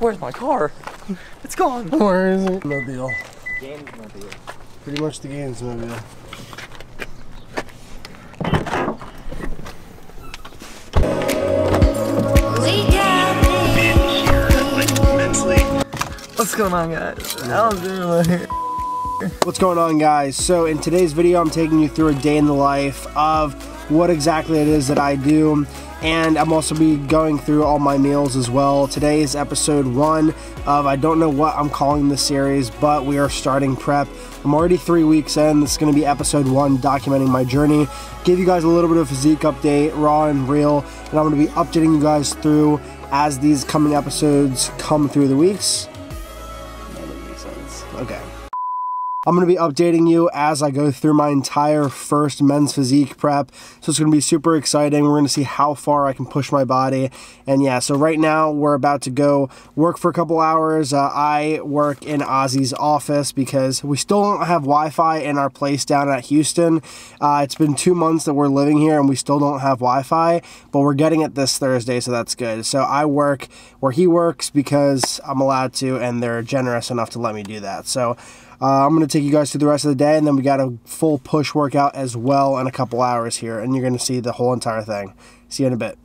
Where's my car? It's gone. Where is it? Mobile. Gainesmobile. Pretty much the Gainesmobile. What's going on, guys? How's everyone? What's going on, guys? So in today's video, I'm taking you through a day in the life of what exactly it is that I do, and I'm also be going through all my meals as well. Today is episode 1 of, I don't know what I'm calling this series, but we are starting prep. I'm already 3 weeks in. This is going to be episode 1, documenting my journey, give you guys a little bit of physique update, raw and real, and I'm going to be updating you guys through as these coming episodes come through the weeks. That doesn't make sense. Okay. I'm going to be updating you as I go through my entire first men's physique prep. So it's going to be super exciting. We're going to see how far I can push my body. And yeah, so right now we're about to go work for a couple hours. I work in Ozzy's office because we still don't have Wi-Fi in our place down at Houston. It's been 2 months that we're living here and we still don't have Wi-Fi, but we're getting it this Thursday, so that's good. So I work where he works because I'm allowed to, and they're generous enough to let me do that. So I'm going to take you guys through the rest of the day, and then we got a full push workout as well in a couple hours here, and you're going to see the whole entire thing. See you in a bit.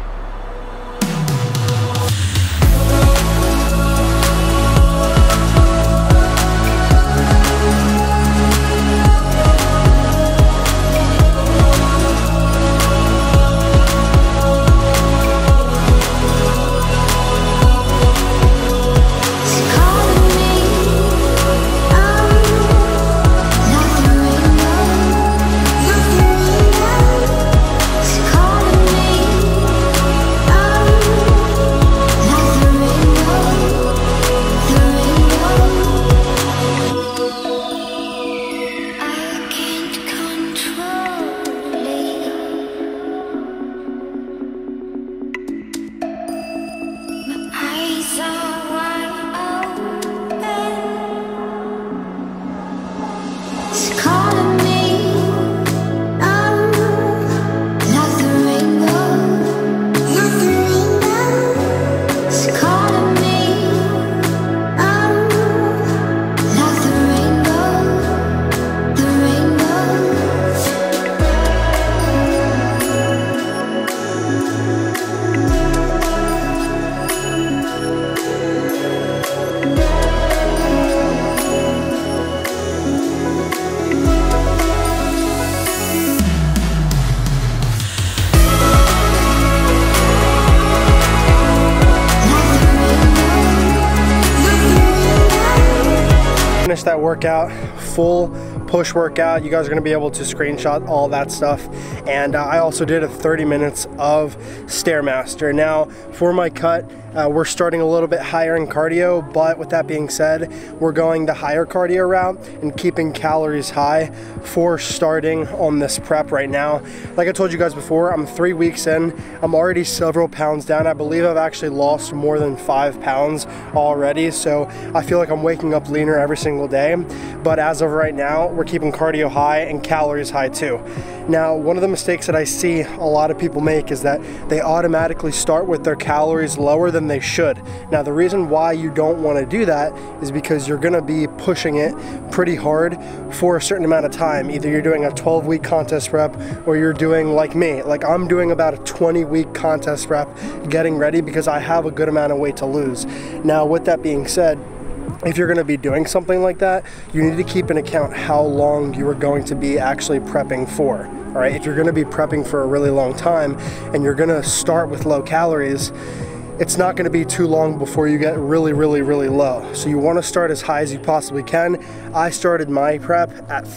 Finish that workout, full push workout. You guys are going to be able to screenshot all that stuff. And I also did a 30 minutes of Stairmaster. Now for my cut, we're starting a little bit higher in cardio, but with that being said, we're going the higher cardio route and keeping calories high for starting on this prep right now. Like I told you guys before, I'm 3 weeks in. I'm already several pounds down. I believe I've actually lost more than 5 pounds already, so I feel like I'm waking up leaner every single day. But as of right now, we're keeping cardio high and calories high too. Now, one of the mistakes that I see a lot of people make is that they automatically start with their calories lower than they should. Now, the reason why you don't want to do that is because you're going to be pushing it pretty hard for a certain amount of time. Either you're doing a 12-week contest prep or you're doing like me. Like I'm doing about a 20-week contest prep getting ready because I have a good amount of weight to lose. Now, with that being said, if you're going to be doing something like that, you need to keep in account how long you are going to be actually prepping for. All right, if you're going to be prepping for a really long time and you're going to start with low calories, it's not going to be too long before you get really low. So you want to start as high as you possibly can. I started my prep at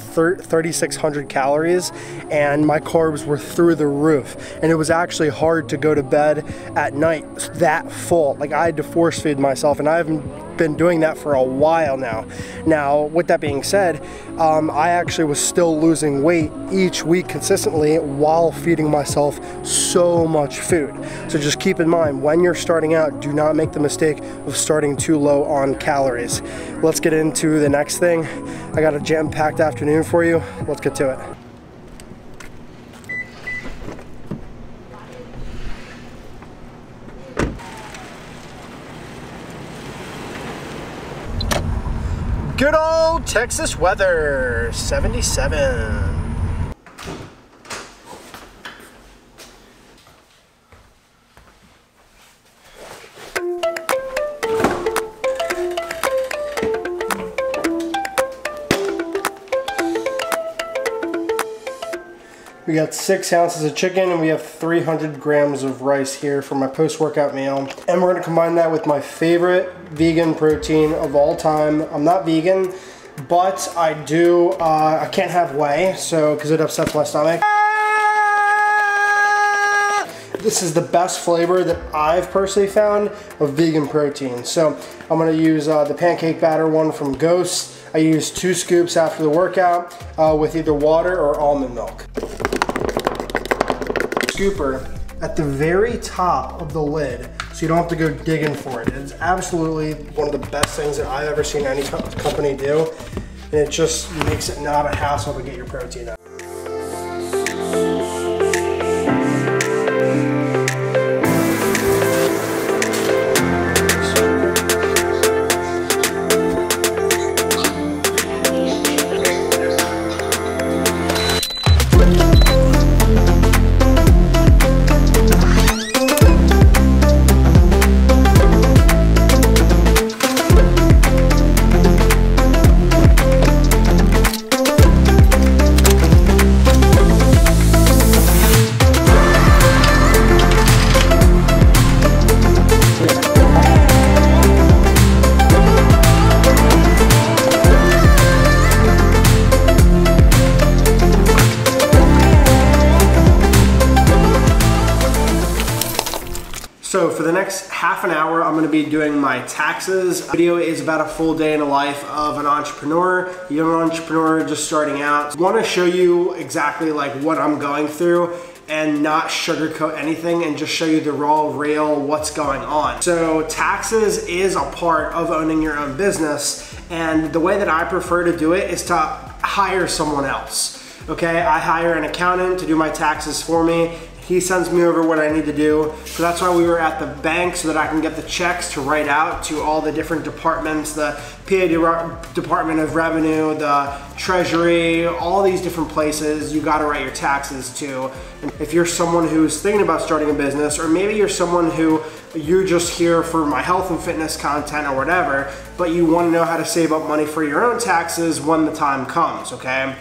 3,600 calories and my carbs were through the roof, and it was actually hard to go to bed at night that full. Like I had to force feed myself, and I haven't been doing that for a while now. Now, with that being said, I actually was still losing weight each week consistently while feeding myself so much food. So just keep in mind, when you're starting out, do not make the mistake of starting too low on calories. Let's get into the next thing. I got a jam-packed afternoon for you. Let's get to it. Good old Texas weather, 77. We got 6 ounces of chicken and we have 300 grams of rice here for my post-workout meal. And we're gonna combine that with my favorite vegan protein of all time. I'm not vegan, but I do, I can't have whey, so, because it upsets my stomach. This is the best flavor that I've personally found of vegan protein. So I'm gonna use the pancake batter one from Ghost. I use 2 scoops after the workout with either water or almond milk. Scooper at the very top of the lid, so you don't have to go digging for it. It's absolutely one of the best things that I've ever seen any company do, and it just makes it not a hassle to get your protein out. So for the next half an hour, I'm gonna be doing my taxes. The video is about a full day in the life of an entrepreneur, young entrepreneur just starting out. I wanna show you exactly like what I'm going through and not sugarcoat anything and just show you the raw, real, what's going on. So taxes is a part of owning your own business, and the way that I prefer to do it is to hire someone else. Okay, I hire an accountant to do my taxes for me. He sends me over what I need to do. So that's why we were at the bank, so that I can get the checks to write out to all the different departments, the PA Department of Revenue, the Treasury, all these different places you gotta write your taxes to. And if you're someone who's thinking about starting a business, or maybe you're someone who you're just here for my health and fitness content or whatever, but you wanna know how to save up money for your own taxes when the time comes, okay?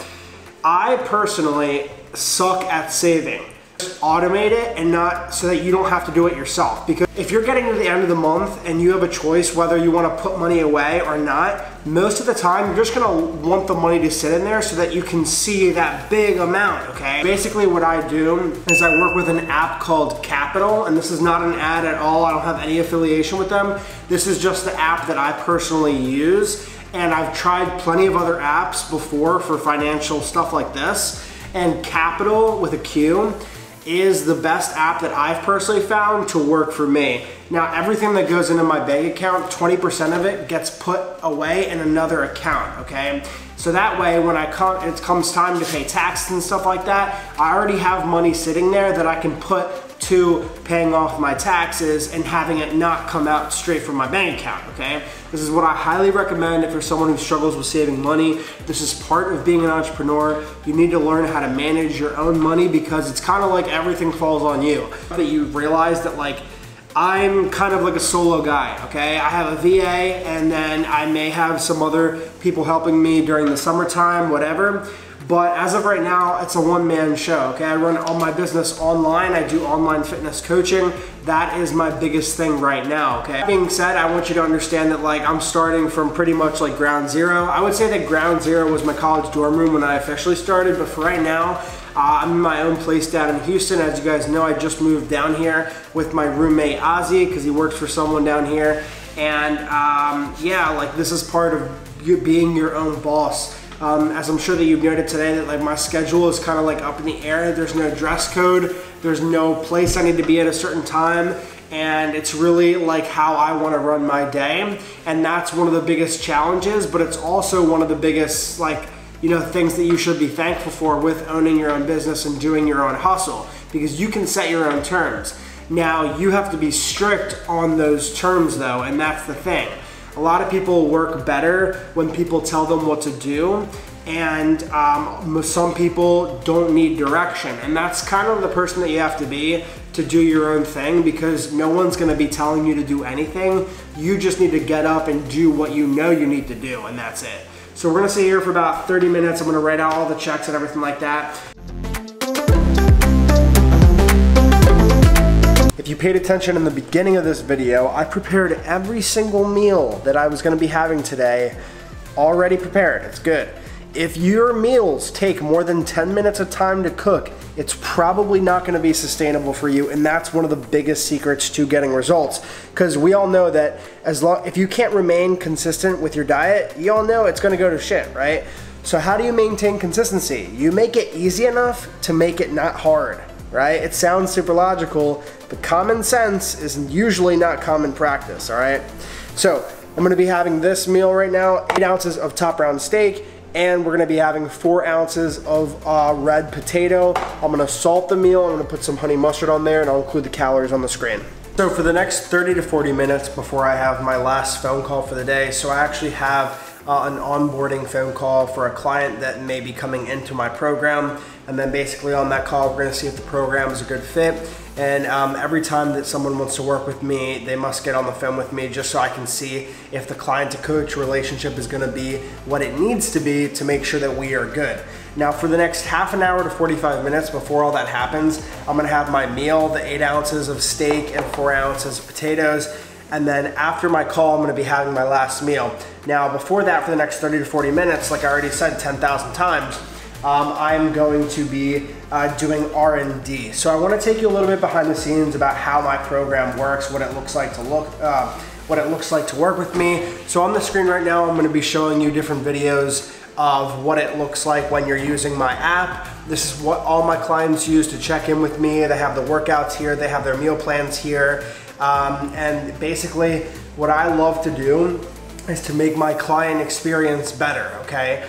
I personally suck at saving. Automate it, and not so that you don't have to do it yourself. Because if you're getting to the end of the month and you have a choice whether you want to put money away or not, most of the time you're just gonna want the money to sit in there so that you can see that big amount, okay? Basically what I do is I work with an app called Capital, and this is not an ad at all. I don't have any affiliation with them. This is just the app that I personally use, and I've tried plenty of other apps before for financial stuff like this, and Capital with a Q is the best app that I've personally found to work for me. Now, everything that goes into my bank account, 20% of it gets put away in another account, okay? So that way, when it comes time to pay taxes and stuff like that, I already have money sitting there that I can put to paying off my taxes and having it not come out straight from my bank account, okay? This is what I highly recommend if you're someone who struggles with saving money. This is part of being an entrepreneur. You need to learn how to manage your own money, because it's kind of like everything falls on you. That you realize that, like, I'm kind of like a solo guy, okay? I have a VA, and then I may have some other people helping me during the summertime, whatever. But as of right now, it's a one-man show, okay? I run all my business online. I do online fitness coaching. That is my biggest thing right now, okay? That being said, I want you to understand that, like, I'm starting from pretty much like ground zero. I would say that ground zero was my college dorm room when I officially started, but for right now, I'm in my own place down in Houston. As you guys know, I just moved down here with my roommate Ozzy, because he works for someone down here. And yeah, like, this is part of you being your own boss. As I'm sure that you've noted today, that like my schedule is kind of like up in the air. There's no dress code. There's no place I need to be at a certain time. And it's really like how I want to run my day. And that's one of the biggest challenges, but it's also one of the biggest, like, you know, things that you should be thankful for with owning your own business and doing your own hustle, because you can set your own terms. Now, you have to be strict on those terms though, and that's the thing. A lot of people work better when people tell them what to do, and some people don't need direction, and that's kind of the person that you have to be to do your own thing, because no one's gonna be telling you to do anything. You just need to get up and do what you know you need to do, and that's it. So we're gonna sit here for about 30 minutes. I'm gonna write out all the checks and everything like that. If you paid attention in the beginning of this video, I prepared every single meal that I was gonna be having today, already prepared. It's good. If your meals take more than 10 minutes of time to cook, it's probably not gonna be sustainable for you, and that's one of the biggest secrets to getting results. Because we all know that if you can't remain consistent with your diet, you all know it's gonna go to shit, right? So how do you maintain consistency? You make it easy enough to make it not hard, right? It sounds super logical, but common sense is usually not common practice, all right? So I'm gonna be having this meal right now, 8 ounces of top round steak, and we're gonna be having 4 ounces of red potato. I'm gonna salt the meal, I'm gonna put some honey mustard on there, and I'll include the calories on the screen. So for the next 30 to 40 minutes before I have my last phone call for the day, so I actually have an onboarding phone call for a client that may be coming into my program, and then basically on that call we're gonna see if the program is a good fit. And every time that someone wants to work with me, they must get on the phone with me just so I can see if the client to coach relationship is gonna be what it needs to be to make sure that we are good. Now for the next half an hour to 45 minutes before all that happens, I'm gonna have my meal, the 8 ounces of steak and 4 ounces of potatoes. And then after my call, I'm gonna be having my last meal. Now before that, for the next 30 to 40 minutes, like I already said 10,000 times, I'm going to be doing R&D. So I want to take you a little bit behind the scenes about how my program works, what it looks like to work with me. So on the screen right now, I'm going to be showing you different videos of what it looks like when you're using my app. This is what all my clients use to check in with me. They have the workouts here, they have their meal plans here, and basically what I love to do is to make my client experience better, okay?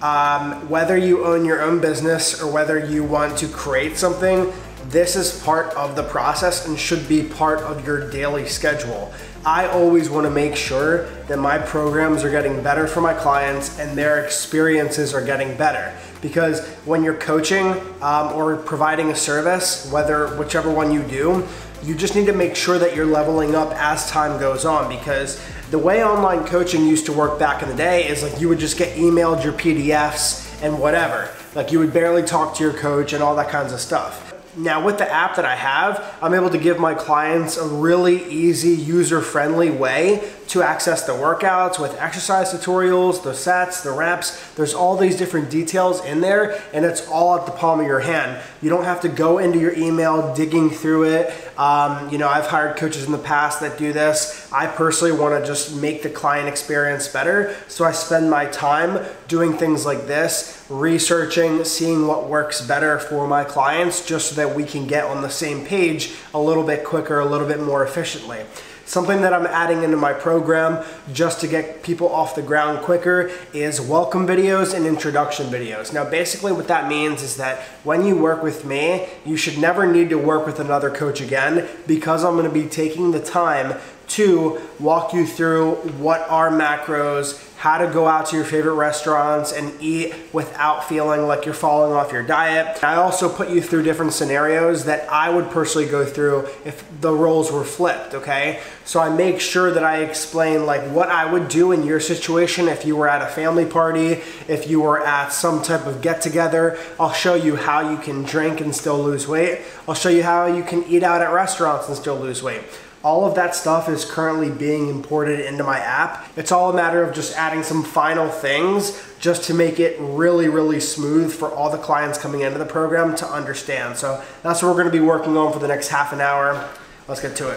Whether you own your own business or whether you want to create something, this is part of the process and should be part of your daily schedule. I always want to make sure that my programs are getting better for my clients and their experiences are getting better. Because when you're coaching or providing a service, whichever one you do, you just need to make sure that you're leveling up as time goes on, because the way online coaching used to work back in the day is like you would just get emailed your PDFs and whatever. Like you would barely talk to your coach and all that kinds of stuff. Now with the app that I have, I'm able to give my clients a really easy, user-friendly way to access the workouts with exercise tutorials, the sets, the reps. There's all these different details in there, and it's all at the palm of your hand. You don't have to go into your email digging through it. You know, I've hired coaches in the past that do this. I personally want to just make the client experience better, so I spend my time doing things like this, researching, seeing what works better for my clients, just so that we can get on the same page a little bit quicker, a little bit more efficiently. Something that I'm adding into my program just to get people off the ground quicker is welcome videos and introduction videos. Now basically what that means is that when you work with me, you should never need to work with another coach again, because I'm going to be taking the time to walk you through what are macros, how to go out to your favorite restaurants and eat without feeling like you're falling off your diet. I also put you through different scenarios that I would personally go through if the roles were flipped, okay? So I make sure that I explain like what I would do in your situation if you were at a family party, if you were at some type of get together. I'll show you how you can drink and still lose weight. I'll show you how you can eat out at restaurants and still lose weight. All of that stuff is currently being imported into my app. It's all a matter of just adding some final things just to make it really, really smooth for all the clients coming into the program to understand. So that's what we're gonna be working on for the next half an hour. Let's get to it.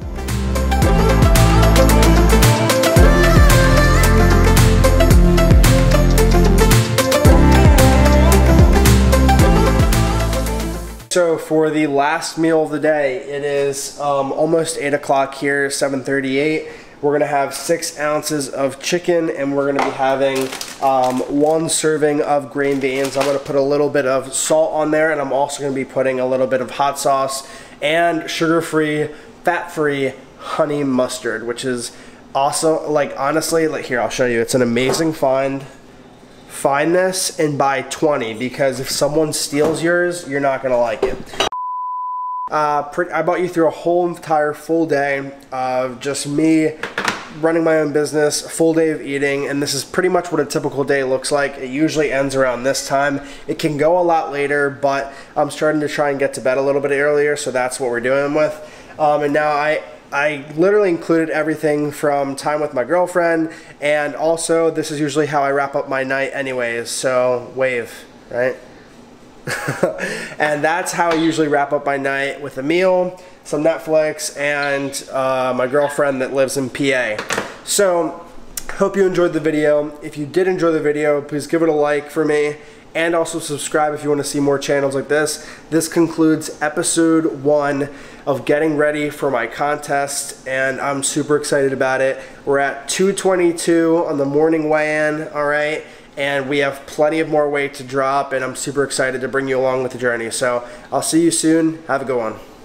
So for the last meal of the day, it is almost 8 o'clock here, 7:38. We're gonna have 6 ounces of chicken, and we're gonna be having 1 serving of green beans. I'm gonna put a little bit of salt on there, and I'm also gonna be putting a little bit of hot sauce and sugar-free, fat-free honey mustard, which is Also, like, honestly, like, here, I'll show you. It's an amazing find. Find this and buy 20, because if someone steals yours, you're not gonna like it. I brought you through a whole entire full day of just me running my own business, full day of eating, and this is pretty much what a typical day looks like. It usually ends around this time. It can go a lot later, but I'm starting to try and get to bed a little bit earlier, so that's what we're doing with. And now I literally included everything from time with my girlfriend, and also this is usually how I wrap up my night anyways, so wave, right? And that's how I usually wrap up my night, with a meal, some Netflix, and my girlfriend that lives in PA. So, hope you enjoyed the video. If you did enjoy the video, please give it a like for me, and also subscribe if you want to see more channels like this. This concludes episode 1 of getting ready for my contest, and I'm super excited about it. We're at 2:22 on the morning weigh-in, all right? And we have plenty of more weight to drop, and I'm super excited to bring you along with the journey. So I'll see you soon. Have a good one.